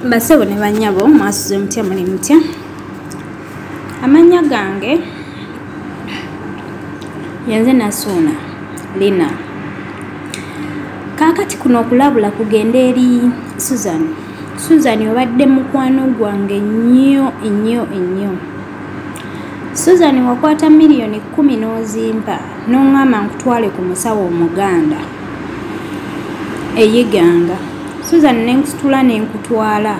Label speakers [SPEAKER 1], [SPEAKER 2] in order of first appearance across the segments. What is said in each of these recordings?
[SPEAKER 1] Basebo ne banyabo mwasuze mutya muli mutya. Amanya gange yanze Nasuna Lina. Kakati kuno okulabula kugenda eri Susan. Susan obadde mukwano gwange nnyo. Susan wakwata milioni 10 n'ozimpa n'ongamba nkutwale ku musawo Omuganda eyiganga. Susan nenkutula nenkutwala.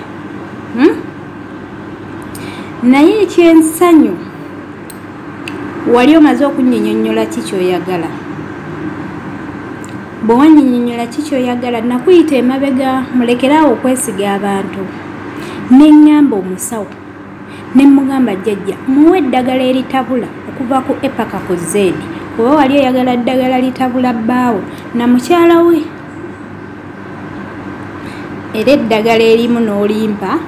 [SPEAKER 1] Naye ekyensanyu wali omaze okunnyinnyonnyola ki ky'oyagala. Bwe wannyinnyonnyola ki ky'oyagala nakuyita emabega mulekeraawo okwesiga abantu. Ne nnyamba omusawo ne mugamba jjajja muwe eddagala eritabula okuva ku epaka ku zeedi. Oba wali oyagala ddagala litabula bbaawo na mukyala we. Era eddagala erimu n'olimpa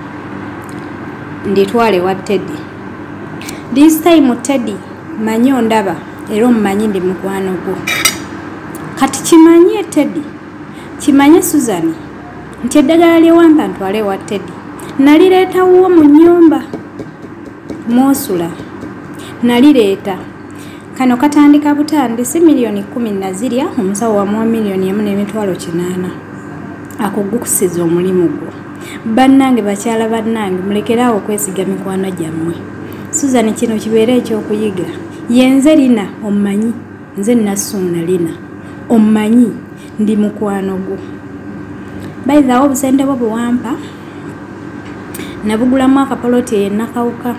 [SPEAKER 1] nditwale wa Teddy. This time Teddy manyi ondaba era omumanyi ndi mukwano gwo. Kati kimanye Teddy, kimanye Susan nti eddagala lyewampa ntwale wa Teddy nalireetawo mu nnyumba mw'osula. Nalireeta kano katandika butandisi milioni 10 nazirya omusawo wamuwa milioni 1.8. Akugukusiza omulimu gwo. Bannange bakyala bannange mulekeraawo okwesiga mikwano gyammwe. Susan kino kibeera ekyokuyiga. Yenze Lina omumanyi nze Nasuna Lina omumanyi ndi mukwano gwo. Bayizawo obusente bwo buwampa nabugulamu akapoloti enakawuka.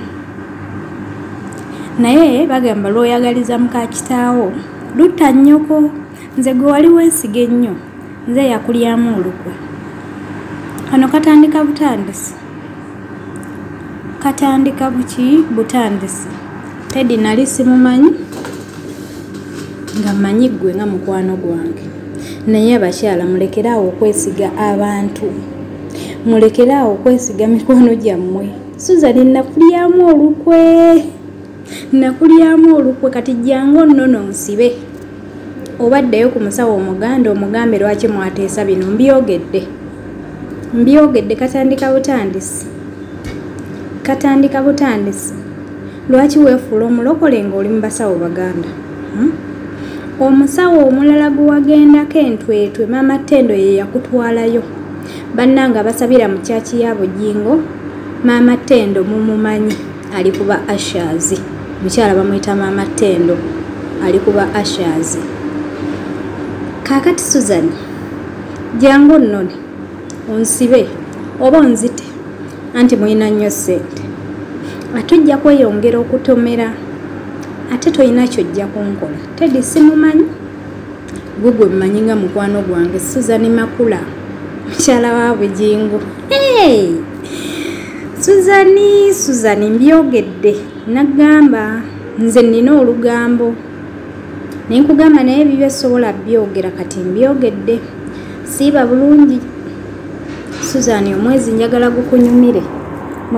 [SPEAKER 1] Naye bagamba lw'oyagaliza muka kitaawo lutta nnyoko. Nze gwe wali weesiga ennyo nze yakulyamu olukwe. Kano katandika butandisi. Katandika buki butandisi. Teddy nali simumanyi nga mmanyi ggwe nga mukwano gwange. Naye abakyala mulekeraawo okwesiga abantu. Mulekeraawo okwesiga mikwano gyammwe. Susan nakulyamu olukwe. Nakulyamu olukwe kati jjangu nnono nsibe. Obaddeyo ku musawo Omuganda omugambe lwaki mwateesa bino mbyogedde katandika butandisi. Katandika butandisi. Lwaki weefuula omulokole ng'oli mu basawo Baganda? Omusawo omulala gwe wagendako entwetwe Maama Ttendo ye yakutwalayo. Bannanga basabira mu kyaki ya Bujingo. Maama Ttendo mumumanyi ali kuba Ashazi. Mukyala bamuyita Maama Ttendo ali kuba Ashazi. Kakati Susan jangu nnone onsibe oba onzite anti muyina nnyo ssente. Atujja kweyongera okutomera ate toyina kyojja kunkola. Teddy simumanyi gugwe mmanyi nga mukwano gwange Susan Makula mukyala wa Bujingo. Susan mbyogedde nagamba nze nina olugambo. Nenkugamba naye bibyo sobola byogera kati mbyogedde. Siiba bulungi. Susan omwezi njagala gukunyumire.